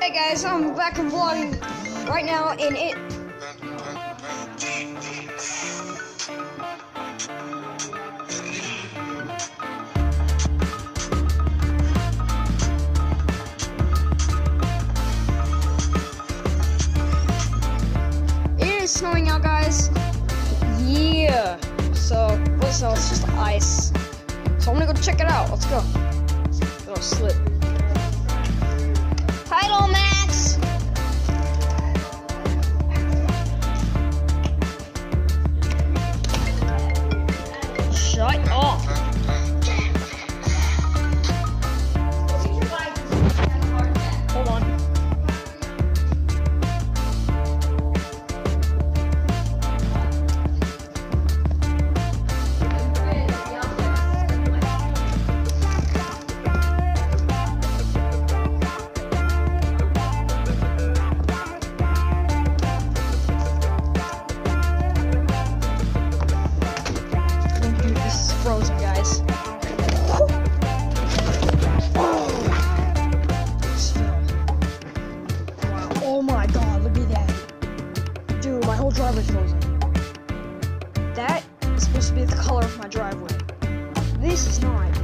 Hey guys, I'm back and vlogging right now, and it is snowing out, guys. Yeah. So it's just ice. So I'm gonna go check it out. Let's go. Little slip. Hi, little Max. Shut up. Hold on. Frozen, guys. Wow. Oh my god, look at that. Dude, my whole driveway's frozen. That is supposed to be the color of my driveway. This is not.